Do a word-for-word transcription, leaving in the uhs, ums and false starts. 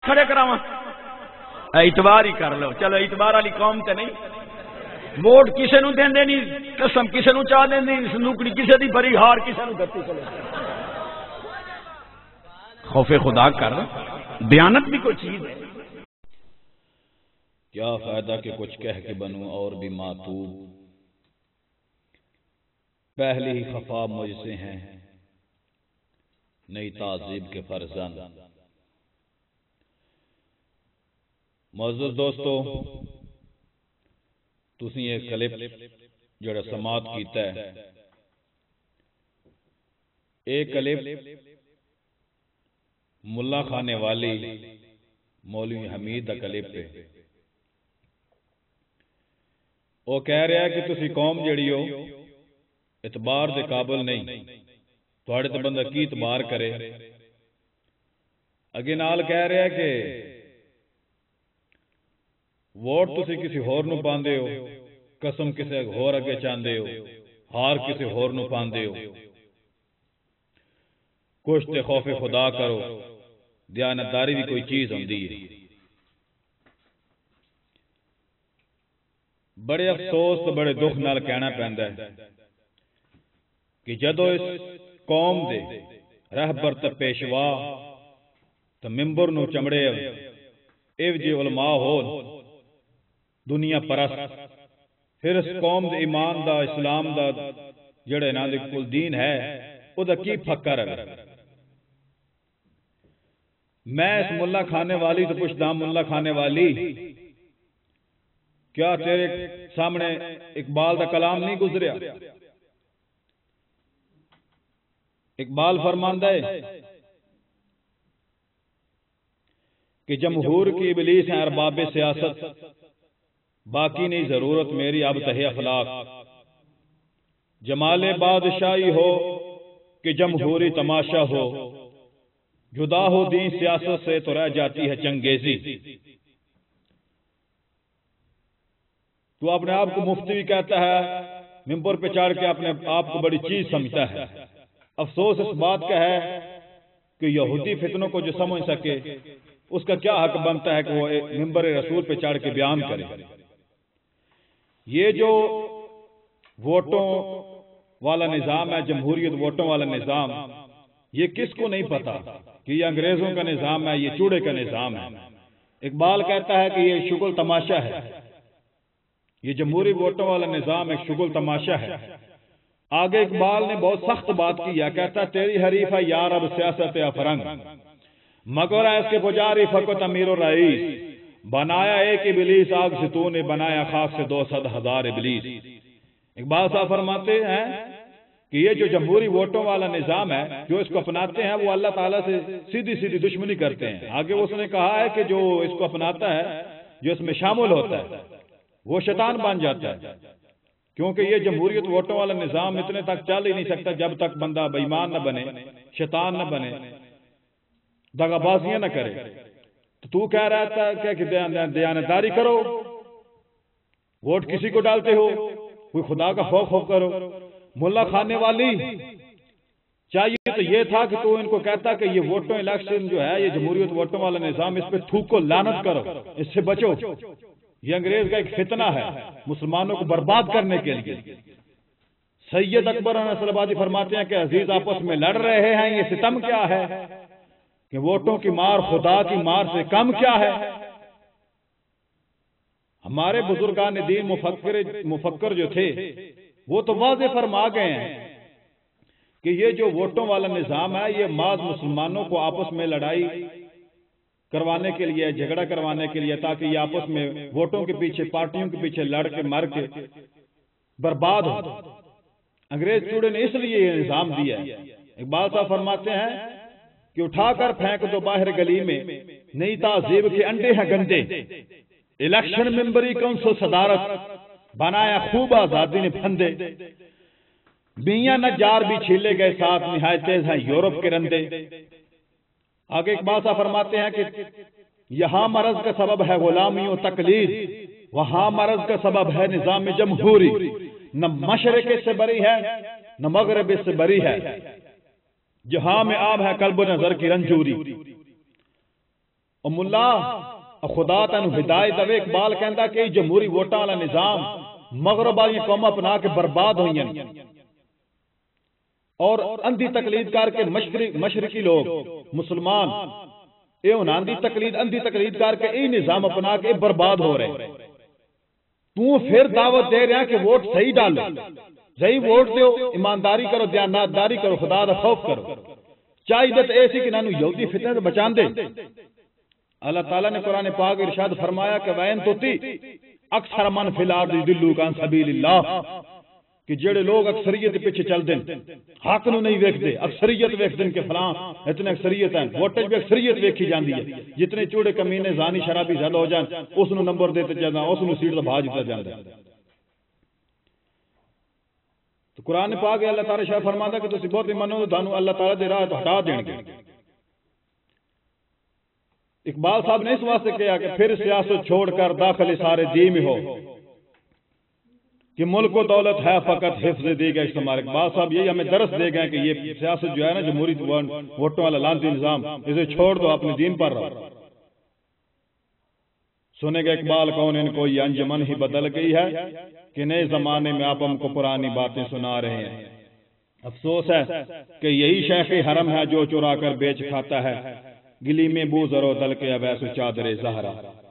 کھڑے کراواں اعتبار ہی کر لو. چلو اعتبار والی قوم تے نہیں. ووٹ کسے نو دیندے نہیں, قسم کسے نو چاہ دیندے نہیں, سنوکڑی کسے دی بری, ہار کسے نو دتی. چلو خوف خدا کر, دیانت بھی کوئی چیز ہے. کیا فائدہ کہ کچھ کہہ کے بنوں اور بھی ماتوب, پہلی ہی خفا مجھ سے ہیں نئی تہذیب کے فرزند. معزز دوستو, تسی یہ کلپ جڑا سماعت کیتا ہے, ایک کلپ ملا خانے والی مولوی حمید دا کلپ ہے. وہ کہہ رہا ہے کہ تسی قوم جڑی ہو اعتبار دے قابل نہیں, تھوڑے تے بندہ کی اعتبار کرے. اگے نال کہہ رہا ہے کہ ووٹ تسی کسی ہور نو پاندے ہو, قسم کسی ہور اگے چاندے ہو, ہار کسی ہور نو پاندے ہو. کچھ تے خوف خدا کرو, دیانتداری بھی کوئی چیز ہوندی ہے. بڑے افسوس تو بڑے دکھ نال کہنا پیندا ہے کہ جدو اس قوم دے رہبر تے پیشوا تے ممبر نو چمڑے ایو جی علماء ہون دنیا پرست, پھر اس قوم دے ایمان دا اسلام دا جڑے نا دے کل دین ہے او دا کی پھکر ہے. میں اس ملا کھانے والی تو پوچھتا ہوں, ملا کھانے والی کیا تیرے سامنے اقبال دا کلام نہیں گزریا؟ اقبال فرماندہ ہے کہ جمہور کی ابلیس ہیں ارباب سیاست, باقی نہیں ضرورت میری اب تہ اخلاق. جمال بادشاہی ہو کہ جمہوری تماشا ہو, جدا ہو دین سیاست سے تو رہ جاتی ہے چنگیزی. تو اپنے آپ کو مفتی بھی کہتا ہے, ممبر پہ چڑھ کے اپنے آپ کو بڑی چیز سمجھتا ہے. افسوس اس بات کا ہے کہ یہودی فتنوں کو جو سمجھ سکے اس کا کیا حق بنتا ہے کہ وہ ممبر رسول پہ چڑھ کے بیان کرے. یہ جو ووٹوں والا نظام ہے, جمہوریت ووٹوں والا نظام, یہ کس کو نہیں پتا کہ یہ انگریزوں کا نظام ہے, یہ چوڑے کا نظام ہے. اقبال کہتا ہے کہ یہ شغل تماشا ہے, یہ جمہوری ووٹوں والا نظام ایک شغل تماشا ہے. آگے اقبال نے بہت سخت بات کی ہے, کہتا ہے تیری حریف ہے یار اب سیاست افرنگ, مگر ہے اس کے پجاری فقط امیر و رئیس, بنایا ایک ابلیس آگ سے تو نے بنایا خاک سے دو صد ہزار ابلیس. اقبال صاحب فرماتے ہیں کہ یہ جو جمہوری ووٹوں والا نظام ہے, جو اس کو اپناتے ہیں وہ اللہ تعالیٰ سے سیدھی سیدھی دشمنی کرتے ہیں. آگے اس نے کہا ہے کہ جو اس کو اپناتا ہے, جو اس میں شامل ہوتا ہے, وہ شیطان بن جاتا ہے, کیونکہ یہ جمہوریت ووٹوں والا نظام اتنے تک چل ہی نہیں سکتا جب تک بندہ بے ایمان نہ بنے, شیطان نہ بنے, دغا بازیاں نہ کرے. تو تو کہہ رہا تھا کہ دیانتداری کرو, ووٹ کسی کو ڈالتے ہو, کوئی خدا کا خوف خوف کرو. ملا کھانے والی چاہیے تو یہ تھا کہ تو ان کو کہتا کہ یہ ووٹوں الیکشن جو ہے, یہ جمہوریت ووٹوں والا نظام, اس پہ تھوکو, لعنت کرو, اس سے بچو. یہ انگریز کا ایک فتنہ ہے مسلمانوں کو برباد کرنے کے لیے. سید اکبر نصر آبادی فرماتے ہیں کہ عزیز آپس میں لڑ رہے ہیں, یہ ستم کیا ہے کہ ووٹوں کی مار خدا کی مار سے کم کیا ہے. ہمارے بزرگان دین مفکر مفکر جو تھے وہ تو واضح فرما گئے ہیں کہ یہ جو ووٹوں والا نظام ہے, یہ ماض مسلمانوں کو آپس میں لڑائی کروانے کے لیے, جھگڑا کروانے کے لیے, تاکہ یہ آپس میں ووٹوں کے پیچھے, پارٹیوں کے پیچھے لڑ کے مر کے برباد ہو. انگریز چوڑے نے اس لیے یہ نظام دیا ہے. اقبال صاحب فرماتے ہیں کہ اٹھا کر پھینک دو باہر گلی میں, نئی تہذیب کے انڈے ہیں گندے, الیکشن ممبری کون سو صدارت, بنایا خوب آزادی نے پھندے, میاں نجار بھی چھیلے گئے ساتھ, نہایت تیز ہیں یورپ کے رندے. آگے اقبال صاحب فرماتے ہیں کہ یہاں مرض کا سبب ہے غلامی و تقلید, وہاں مرض کا سبب ہے نظام جمہوری. نہ مشرق سے بری ہے نہ مغرب سے بری ہے, جہاں میں عام ہے قلب و نظر کی رنجوری. اور ملا خدا تینو ہدایت دے، اقبال کہندا کہ جمہوری ووٹاں والا نظام مغرب والی قوم اپنا کے برباد ہوئی ہیں، اور اندھی تقلید کر کے مشرقی لوگ مسلمان اے انہاں دی تقلید اندھی تقلید کر کے یہ نظام اپنا کے برباد ہو رہے. تو پھر دعوت دے رہا کہ ووٹ صحیح ڈالو، صحیح ووٹ دیو، ایمانداری کرو، دیانتداری کرو، خدا دا خوف کرو. چاہیے تو ایسی کہ نانو یہودی فتنے تو بچان دے. اللہ تعالیٰ نے قرآن پاک ارشاد فرمایا کہ وین توتی اکثر من فی الارض یضلوک عن سبیل اللہ، کہ جڑے لوگ اکثریت پیچھے چل دیں، حق نو نہیں ویکھدے، اکثریت ویکھ دیں کہ فلاں اتنے اکثریت ہیں، ووٹیں بھی اکثریت ویکھی جاندی ہے. جتنے چوڑے کمینے زانی شرابی زیادہ ہو جان اس نو نمبر دیتے جانا، اس نو سیٹ دا بھاج دیتا جاندا. تو قرآن پاک اللہ تعالیٰ شاہ فرماندا کہ تسی بہت منو تو تھانو اللہ تعالیٰ دے راہ تو ہٹا دین گے. اقبال صاحب نے اس واسطے کہا کہ پھر سیاست چھوڑ کر داخل سارے دی میں ہو، کہ ملک و دولت ہے فقط حفظ دے گا استعمال. اقبال صاحب یہی ہمیں درس دے گئے کہ یہ سیاست جو ہے نا جمہوری ووٹوں والا لانتی نظام، اسے چھوڑ دو، اپنے دین پر رہو. سنے گا اقبال کون ان کو یہ انجمن ہی بدل گئی ہے کہ نئے زمانے میں آپ ہم کو پرانی باتیں سنا رہے ہیں. افسوس ہے کہ یہی شیخ حرم ہے جو چرا کر بیچ کھاتا ہے، گلی میں بو زرو دل کے اویس چادر زہرا.